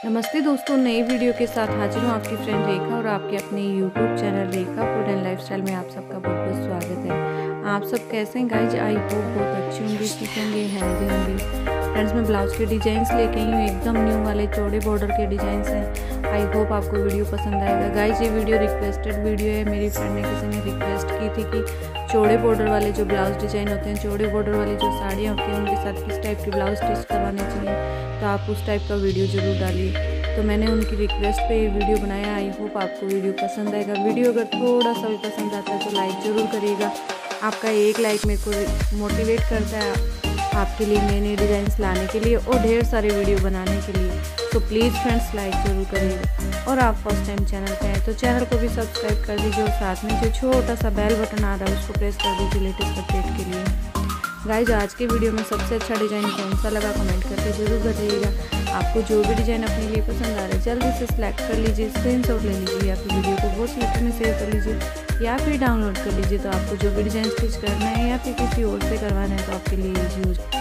नमस्ते दोस्तों, नई वीडियो के साथ हाजिर हूँ आपकी फ्रेंड रेखा और आपके अपने YouTube channel Rekha food and lifestyle में आप सबका बहुत बहुत स्वागत है। आप सब कैसे हैं गाइज? आई होप बहुत अच्छी होंगी, ठीक होंगी, हेल्दी होंगी। फ्रेंड्स, मैं ब्लाउज़ के डिज़ाइंस लेके आई हूँ, एकदम न्यू वाले चौड़े बॉर्डर के डिज़ाइंस हैं। आई होप आपको वीडियो पसंद आएगा। गाइज, ये वीडियो रिक्वेस्टेड वीडियो है। मेरी फ्रेंड ने किसी ने रिक्वेस्ट की थी कि चौड़े बॉर्डर वाले जो ब्लाउज़ डिज़ाइन होते हैं, चौड़े बॉर्डर वाली जो साड़ियाँ होती हैं, उनके साथ किस टाइप के ब्लाउज़ स्टिच करवाने चाहिए, तो आप उस टाइप का वीडियो ज़रूर डालिए। तो मैंने उनकी रिक्वेस्ट पे ये वीडियो बनाया। आई होप आपको वीडियो पसंद आएगा। वीडियो अगर थोड़ा सा भी पसंद आता है तो लाइक ज़रूर करिएगा। आपका एक लाइक मेरे को मोटिवेट करता है आपके लिए नए नए डिज़ाइंस लाने के लिए और ढेर सारे वीडियो बनाने के लिए। तो प्लीज़ फ्रेंड्स, लाइक ज़रूर करिएगा। और आप फर्स्ट टाइम चैनल पे हैं तो चैनल को भी सब्सक्राइब कर दीजिए और साथ में जो छोटा सा बेल बटन आ रहा है उसको प्रेस कर दीजिए लेटेस्ट अपडेट के लिए। गाइज, आज के वीडियो में सबसे अच्छा डिज़ाइन कौन सा लगा कमेंट करके ज़रूर बताइएगा। आपको जो भी डिज़ाइन अपने लिए पसंद आ रहा है जल्दी से सिलेक्ट कर लीजिए, स्क्रीनशॉट ले लीजिए या फिर वीडियो को वॉइस लेटर में सेव कर लीजिए या फिर डाउनलोड कर लीजिए। तो आपको जो भी डिज़ाइन स्टिच करना है या फिर किसी और से करवाना है तो आपके लिए ईजी हो जाए।